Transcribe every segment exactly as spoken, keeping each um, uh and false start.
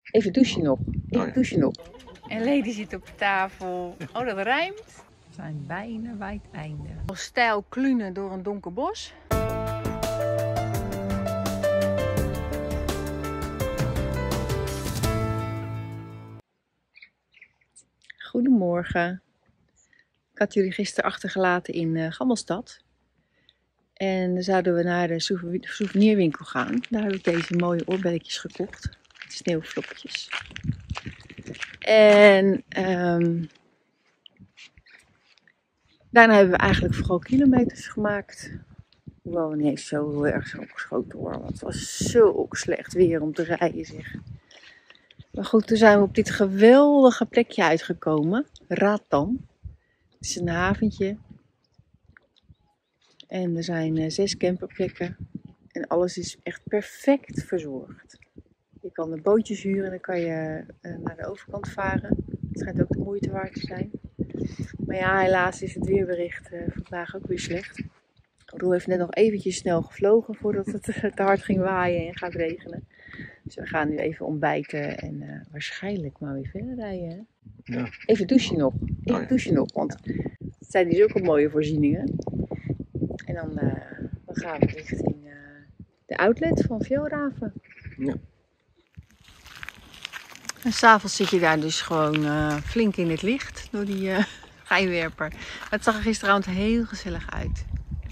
Even douchen nog. Even Oh ja. douchen nog. En Lady zit op tafel. Oh, dat rijmt. We zijn bijna bij het einde. Stijl klunen door een donker bos. Goedemorgen. Ik had jullie gisteren achtergelaten in uh, Gammelstad. En dan zouden we naar de souvenirwinkel gaan. Daar heb ik deze mooie oorbelletjes gekocht. Met sneeuwvlokjes. En um, daarna hebben we eigenlijk vooral kilometers gemaakt. Hoewel we niet eens zo heel erg zo geschoten hoor. Want het was zo slecht weer om te rijden zeg. Maar goed, toen zijn we op dit geweldige plekje uitgekomen. Raatan. Het is een haventje. En er zijn uh, zes camperplekken. En alles is echt perfect verzorgd. Je kan de bootjes huren en dan kan je uh, naar de overkant varen. Het schijnt ook de moeite waard te zijn. Maar ja, helaas is het weerbericht uh, vandaag ook weer slecht. Roel heeft net nog eventjes snel gevlogen voordat het te hard ging waaien en gaat regenen. Dus we gaan nu even ontbijten en uh, waarschijnlijk maar weer verder rijden. Hè? Ja. Even douchen nog. Even Oh ja. douchen nog, want het zijn die zulke mooie voorzieningen. En dan, uh, dan gaan we richting uh, de outlet van Fjällräven. Ja. En s'avonds zit je daar dus gewoon uh, flink in het licht door die uh, schijnwerper. Het zag er gisteravond heel gezellig uit.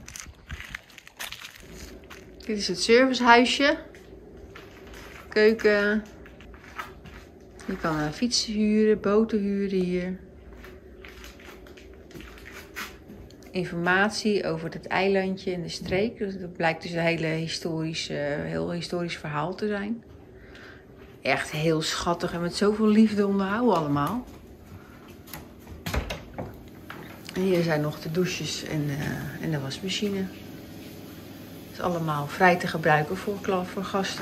Dit is het servicehuisje. Keuken. Je kan uh, fietsen huren, boten huren hier. Informatie over het eilandje en de streek. Dus dat blijkt dus een hele historisch, uh, heel historisch verhaal te zijn. Echt heel schattig en met zoveel liefde onderhouden allemaal. En hier zijn nog de douches en, uh, en de wasmachine. Het is allemaal vrij te gebruiken voor, voor gasten.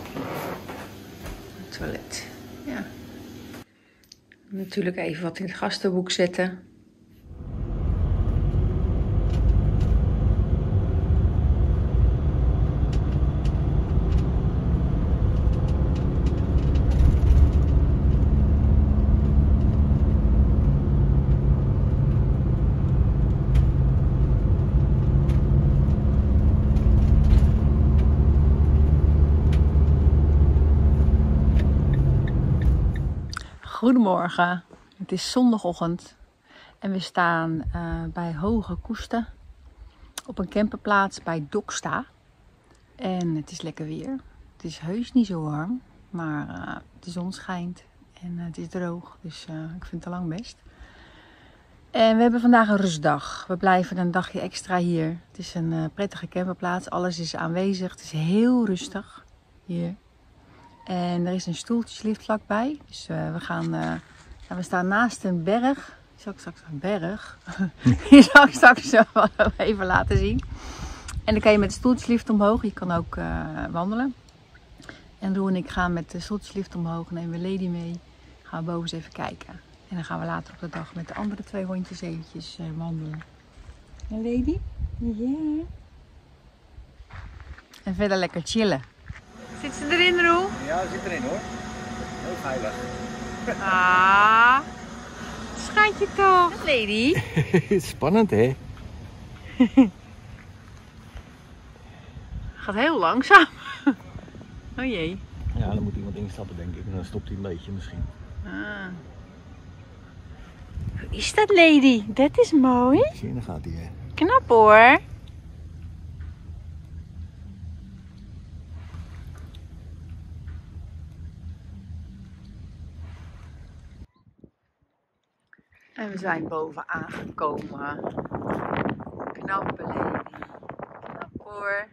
Het toilet, ja. Natuurlijk even wat in het gastenboek zetten. Goedemorgen, het is zondagochtend en we staan uh, bij Hoge Koesten op een camperplaats bij Doksta. En het is lekker weer. Het is heus niet zo warm, maar uh, de zon schijnt en uh, het is droog, dus uh, ik vind het al lang best. En we hebben vandaag een rustdag. We blijven een dagje extra hier. Het is een uh, prettige camperplaats, alles is aanwezig, het is heel rustig hier. En er is een stoeltjeslift vlakbij. Dus uh, we gaan, uh, ja, we staan naast een berg. Die zal ik straks een berg. Die zal ik straks uh, even laten zien. En dan kan je met de stoeltjeslift omhoog. Je kan ook uh, wandelen. En Roel en ik gaan met de stoeltjeslift omhoog. Nemen we Lady mee. Gaan we boven eens even kijken. En dan gaan we later op de dag met de andere twee hondjes eventjes uh, wandelen. En Lady? Ja. Yeah. En verder lekker chillen. Zit ze erin, Roel? Ja, ze zit erin hoor. Heel veilig. Ah, schatje toch. Lady. Spannend hè? Gaat heel langzaam. Oh jee. Ja, dan moet iemand instappen denk ik. En dan stopt hij een beetje misschien. Ah. Hoe is dat, Lady? Dat is mooi. Zie je, dan gaat hij hè. Knap hoor. En we zijn boven aangekomen. Knappe Lady. Knap hoor.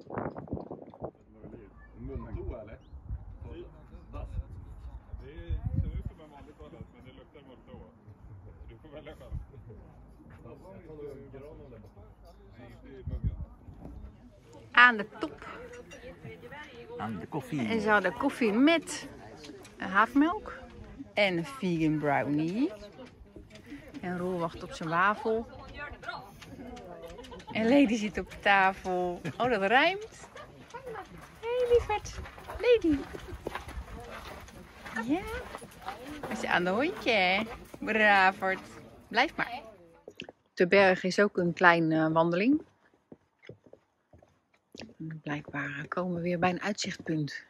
Aan de top. Aan de koffie. En ze hadden koffie met havermelk en een vegan brownie. En Roel wacht op zijn wafel. En Lady zit op tafel. Oh, dat rijmt. Hé, hey, lieverd. Lady. Ja. Dat is aan de hondje. Bravert. Blijf maar. Op de berg is ook een kleine uh, wandeling. En blijkbaar komen we weer bij een uitzichtpunt.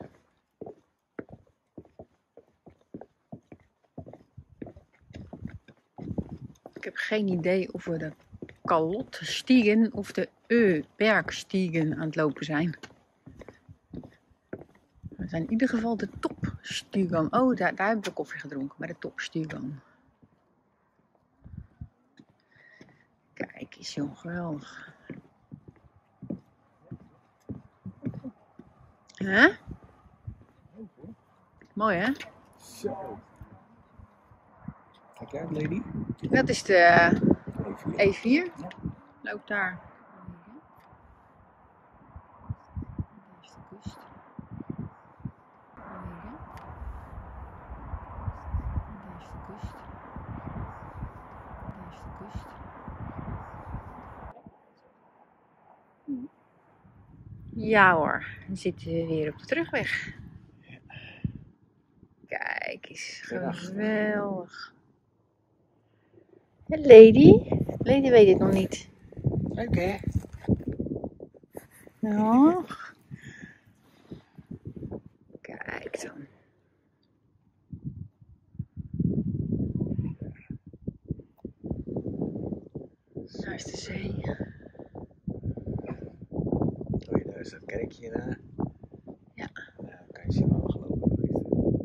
Ik heb geen idee of we de Kalotstiegen of de Öbergstiegen aan het lopen zijn. We zijn in ieder geval de Topstiegen. Oh, daar, daar hebben we koffie gedronken, bij de Topstiegen. Kijk eens, joh, geweldig. Hè? Huh? Mooi, hè? Zo. Kijk uit, lady. Dat is de E vier. Ja. Loopt daar. Daar is de kust. Daar is de kust. Daar is de kust. Ja hoor, dan zitten we weer op de terugweg. Kijk eens, geweldig. Lady? Lady weet het nog niet. Leuk hè? Ja. Kijk dan. Daar is de zee. Oh ja, daar is dat kerkje na. Ja. Nou, dan kan je zien waar we gelopen hebben.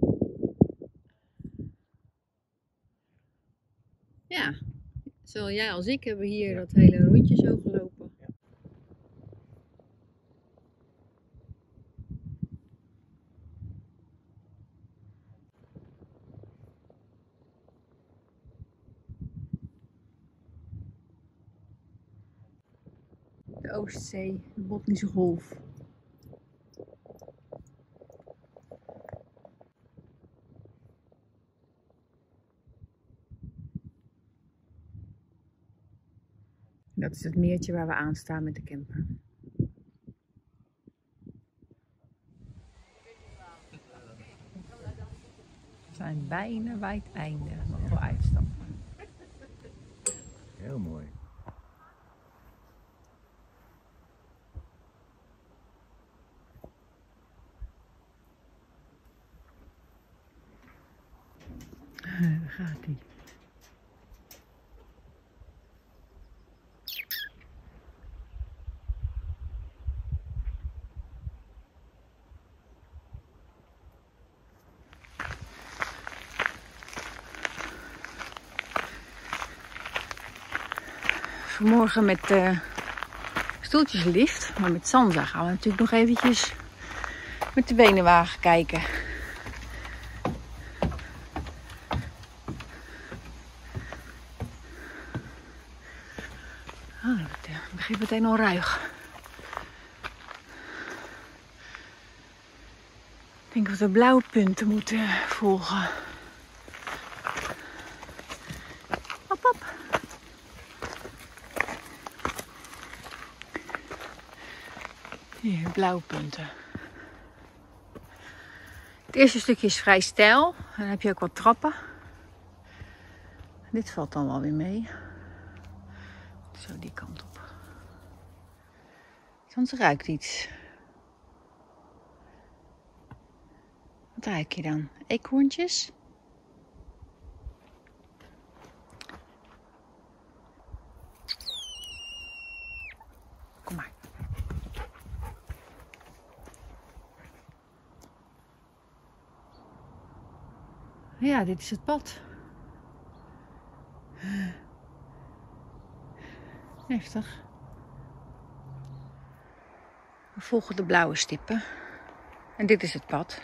Ja. Zowel jij als ik hebben hier dat hele rondje zo gelopen. Ja. De Oostzee, de Botnische Golf. Dat is het meertje waar we aan staan met de camper. We zijn bijna bij het einde. Nog wel uitstappen. Heel mooi. Daar gaat hij. Vanmorgen met uh, stoeltjeslift, maar met Sansa gaan we natuurlijk nog eventjes met de benenwagen kijken. Oh, het begint meteen al ruig. Ik denk dat we de blauwe punten moeten volgen. Hop, hop. Hier, blauwe punten. Het eerste stukje is vrij steil. Dan heb je ook wat trappen. Dit valt dan wel weer mee. Zo die kant op. Soms ruikt iets. Wat ruik je dan? Eekhoorntjes? Kom maar. Ja, dit is het pad. Heftig. We volgen de blauwe stippen. En dit is het pad.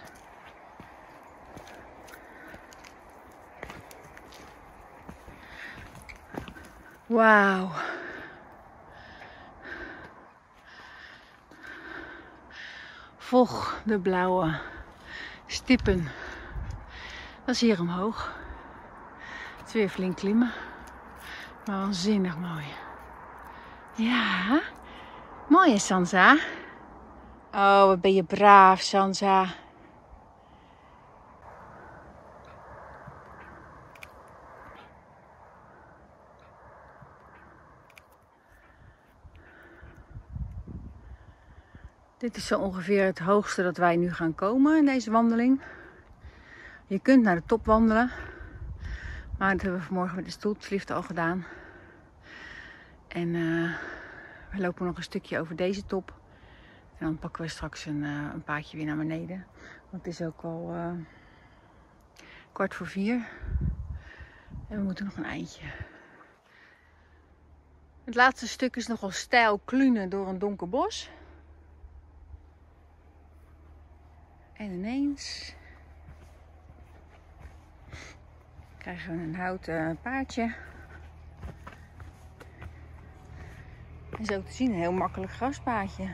Wauw. Volg de blauwe stippen. Dat is hier omhoog. Het is weer flink klimmen. Maar waanzinnig mooi. Ja. Mooi hè, Sansa? Oh, wat ben je braaf, Sansa. Dit is zo ongeveer het hoogste dat wij nu gaan komen in deze wandeling. Je kunt naar de top wandelen. Maar dat hebben we vanmorgen met de stoeltjeslift al gedaan. En uh, we lopen nog een stukje over deze top. En dan pakken we straks een, uh, een paadje weer naar beneden. Want het is ook al uh, kwart voor vier. En we moeten nog een eindje. Het laatste stuk is nogal steil klunen door een donker bos. En ineens krijgen we een houten paardje. En zo te zien een heel makkelijk graspaadje.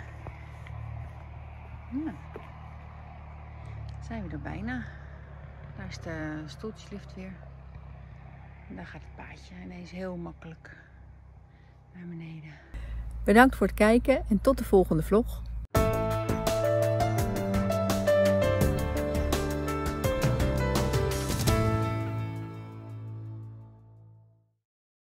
Ja. Zijn we er bijna. Daar is de stoeltjeslift weer. En daar gaat het paadje ineens heel makkelijk naar beneden. Bedankt voor het kijken en tot de volgende vlog.